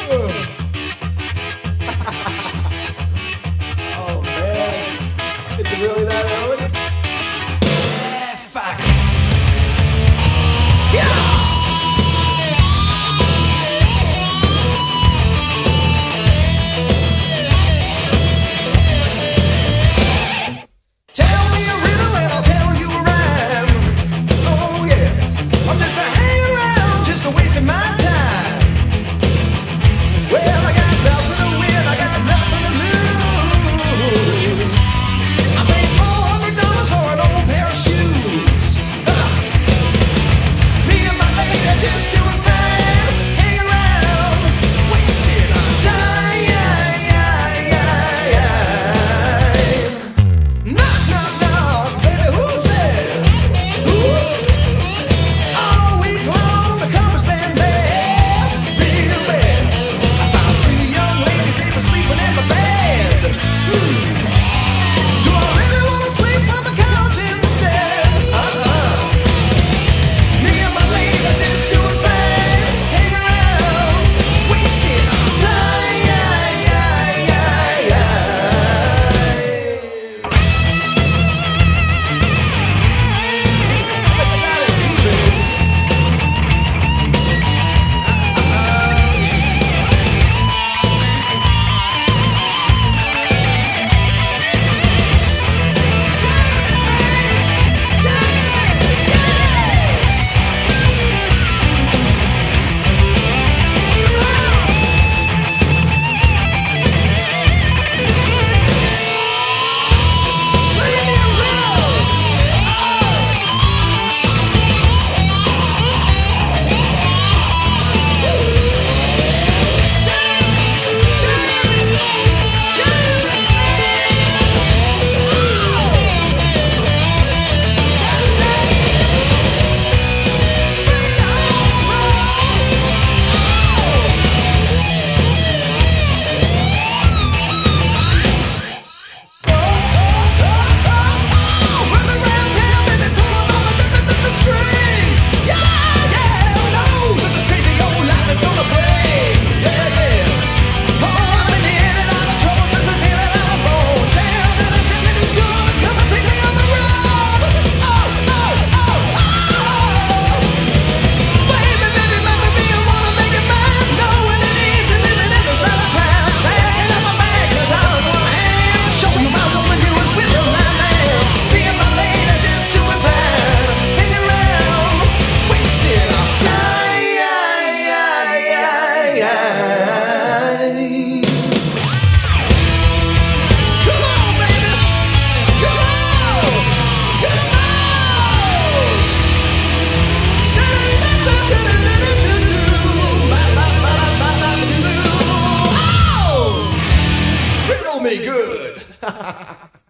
Oh man, is it really that early? Yeah, fuck. Yeah. Tell me a riddle and I'll tell you a rhyme. Oh yeah, I'm just a hanging around, just a wasting my time. Well, I got nothing to win, I got nothing to lose. I paid $400 for an old pair of shoes. Me and my lady are just doing fine, hanging around, wasting our time. Knock, knock, knock, baby, who's there? Who? All week long, the cover's been bad, real bad. I found 3 young ladies, they were sleeping in my bed. Do I really wanna sleep on the couch instead? Me and my lady are just doing fine, hanging around, wasting our time. I'm excited too, baby. Riddle me good.